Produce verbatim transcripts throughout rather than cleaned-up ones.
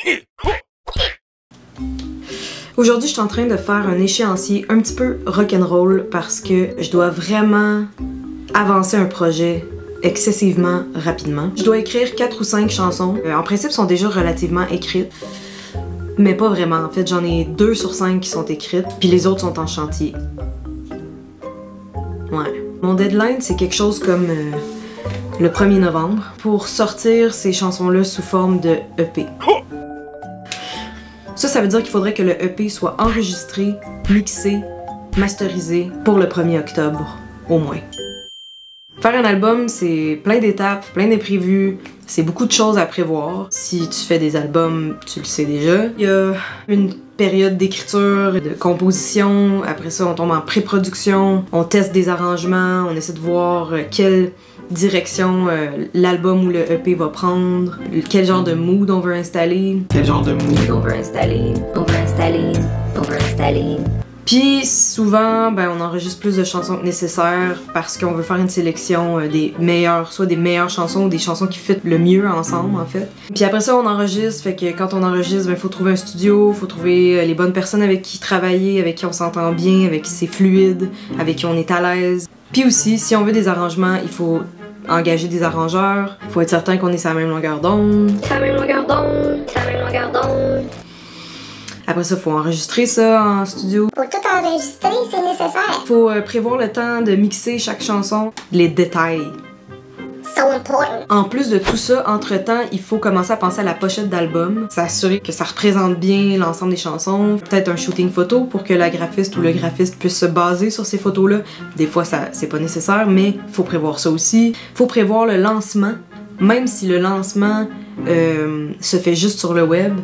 Aujourd'hui, je suis en train de faire un échéancier un petit peu rock'n'roll parce que je dois vraiment avancer un projet excessivement rapidement. Je dois écrire quatre ou cinq chansons. Euh, en principe, sont déjà relativement écrites, mais pas vraiment. En fait, j'en ai deux sur cinq qui sont écrites, puis les autres sont en chantier. Ouais. Mon deadline, c'est quelque chose comme euh, le premier novembre pour sortir ces chansons-là sous forme de E P. Ça, ça veut dire qu'il faudrait que le E P soit enregistré, mixé, masterisé pour le premier octobre, au moins. Faire un album, c'est plein d'étapes, plein d'imprévus, c'est beaucoup de choses à prévoir. Si tu fais des albums, tu le sais déjà. Il y a une période d'écriture, de composition, après ça on tombe en pré-production, on teste des arrangements, on essaie de voir quelle direction euh, l'album ou le E P va prendre, quel genre de mood on veut installer. Quel genre de mood on veut installer, on veut installer, on veut installer. Puis souvent, ben, on enregistre plus de chansons que nécessaire parce qu'on veut faire une sélection euh, des meilleures, soit des meilleures chansons ou des chansons qui fit le mieux ensemble en fait. Puis après ça, on enregistre, fait que quand on enregistre, ben, faut trouver un studio, faut trouver euh, les bonnes personnes avec qui travailler, avec qui on s'entend bien, avec qui c'est fluide, avec qui on est à l'aise. Puis aussi, si on veut des arrangements, il faut engager des arrangeurs, il faut être certain qu'on est sur la même longueur d'onde. Sur la même longueur d'onde, sur la même longueur d'onde. Après ça, il faut enregistrer ça en studio. Pour tout enregistrer, c'est nécessaire. Il faut euh, prévoir le temps de mixer chaque chanson, les détails. So important. En plus de tout ça, entre-temps, il faut commencer à penser à la pochette d'album, s'assurer que ça représente bien l'ensemble des chansons, peut-être un shooting photo pour que la graphiste ou le graphiste puisse se baser sur ces photos-là. Des fois, ça c'est pas nécessaire, mais il faut prévoir ça aussi. Il faut prévoir le lancement, même si le lancement euh, se fait juste sur le web.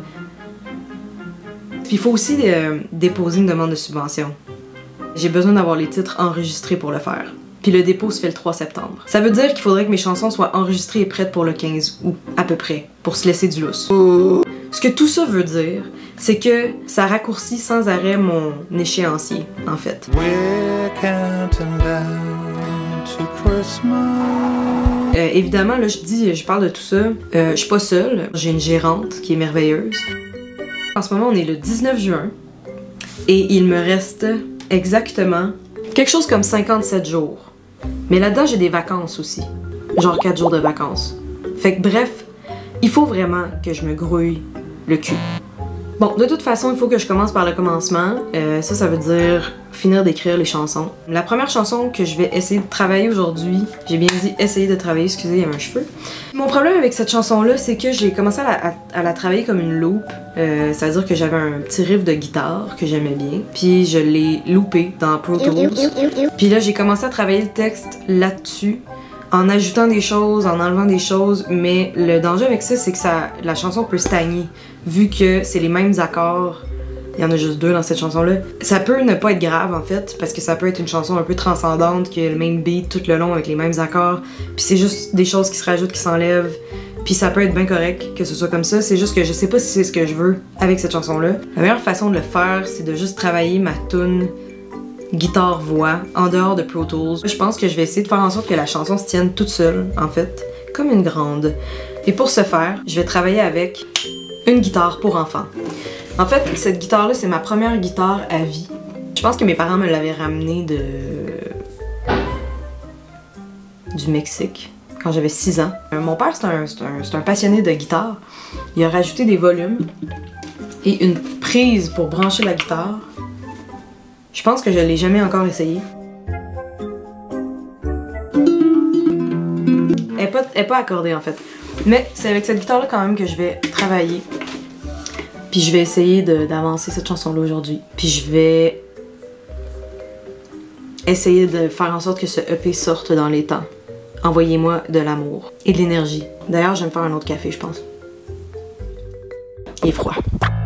Puis il faut aussi euh, déposer une demande de subvention. J'ai besoin d'avoir les titres enregistrés pour le faire. Puis le dépôt se fait le trois septembre. Ça veut dire qu'il faudrait que mes chansons soient enregistrées et prêtes pour le quinze août, à peu près, pour se laisser du lousse. Ce que tout ça veut dire, c'est que ça raccourcit sans arrêt mon échéancier, en fait. We're counting down to Christmas. Euh, évidemment, là, je dis, je parle de tout ça. Euh, je suis pas seule. J'ai une gérante qui est merveilleuse. En ce moment, on est le dix-neuf juin et il me reste exactement quelque chose comme cinquante-sept jours. Mais là-dedans, j'ai des vacances aussi. Genre quatre jours de vacances. Fait que bref, il faut vraiment que je me grouille le cul. Bon, de toute façon, il faut que je commence par le commencement. Euh, ça, ça veut dire finir d'écrire les chansons. La première chanson que je vais essayer de travailler aujourd'hui, j'ai bien dit essayer de travailler, excusez, il y a un cheveu. Mon problème avec cette chanson-là, c'est que j'ai commencé à la, à, à la travailler comme une loop. Euh, C'est-à-dire que j'avais un petit riff de guitare que j'aimais bien, puis je l'ai loopé dans Pro Tools. Puis là, j'ai commencé à travailler le texte là-dessus, en ajoutant des choses, en enlevant des choses, mais le danger avec ça, c'est que ça, la chanson peut stagner, vu que c'est les mêmes accords. Il y en a juste deux dans cette chanson-là. Ça peut ne pas être grave, en fait, parce que ça peut être une chanson un peu transcendante, qui a le même beat tout le long avec les mêmes accords, puis c'est juste des choses qui se rajoutent, qui s'enlèvent, puis ça peut être bien correct que ce soit comme ça. C'est juste que je sais pas si c'est ce que je veux avec cette chanson-là. La meilleure façon de le faire, c'est de juste travailler ma tune guitare-voix en dehors de Pro Tools. Je pense que je vais essayer de faire en sorte que la chanson se tienne toute seule, en fait, comme une grande. Et pour ce faire, je vais travailler avec une guitare pour enfants. En fait, cette guitare-là, c'est ma première guitare à vie. Je pense que mes parents me l'avaient ramenée de... du Mexique, quand j'avais six ans. Mon père, c'est un, c'est un, c'est un passionné de guitare. Il a rajouté des volumes et une prise pour brancher la guitare. Je pense que je l'ai jamais encore essayé. Elle est pas, elle est pas accordée en fait. Mais c'est avec cette guitare-là quand même que je vais travailler. Puis je vais essayer d'avancer cette chanson-là aujourd'hui. Puis je vais essayer de faire en sorte que ce E P sorte dans les temps. Envoyez-moi de l'amour et de l'énergie. D'ailleurs, je vais me faire un autre café, je pense. Il est froid.